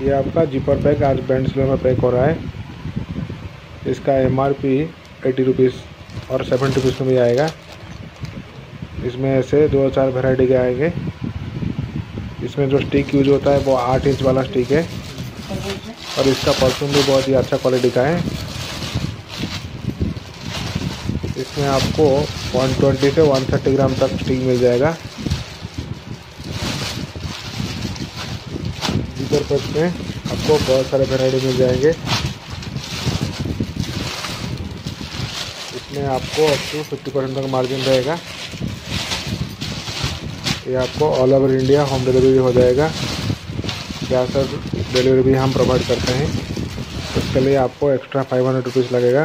ये आपका zipper pack आज बैंड सेलर में पैक हो रहा है। इसका MRP 80 रुपीज़ और 70 रुपीज़ में भी आएगा। इसमें ऐसे 2-4 वैरायटी के आएंगे। इसमें जो स्टिक यूज होता है वो 8 इंच वाला स्टिक है और इसका परफ्यूम भी बहुत ही अच्छा क्वालिटी का है। इसमें आपको 120 से 130 ग्राम तक स्टिक मिल जाएगा। जिपर पैक में आपको बहुत सारे वैरायटी मिल जाएंगे। इसमें आपको अप टू 50% तक मार्जिन रहेगा। ये आपको all over India home delivery हो जाएगा। कैश ऑन डिलीवरी भी हम प्रोवाइड करते हैं। इसके लिए आपको एक्स्ट्रा 500 रुपीज़ लगेगा।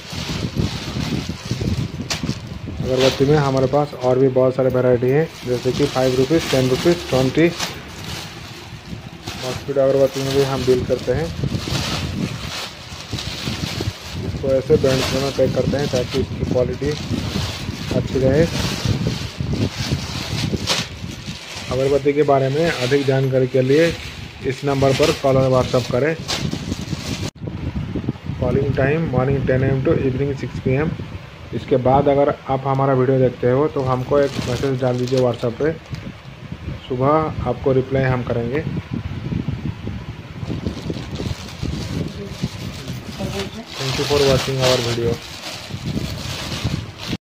अगरबत्ती में हमारे पास और भी बहुत सारे वैरायटी हैं, जैसे कि 5 रुपीज़, 10 रुपीज़, 20। मॉस्किटो अगरबत्ती में भी हम डील करते हैं। इसको ऐसे बैंड में पैक करते हैं ताकि इसकी क्वालिटी अच्छी रहे। अगरबत्ती के बारे में अधिक जानकारी के लिए इस नंबर पर कॉल और व्हाट्सएप करें। Calling time morning 10 AM to evening 6 PM। इसके बाद अगर आप हमारा वीडियो देखते हो तो हमको एक मैसेज डाल दीजिए व्हाट्सएप पे। सुबह आपको रिप्लाई हम करेंगे। Thank you for watching our video.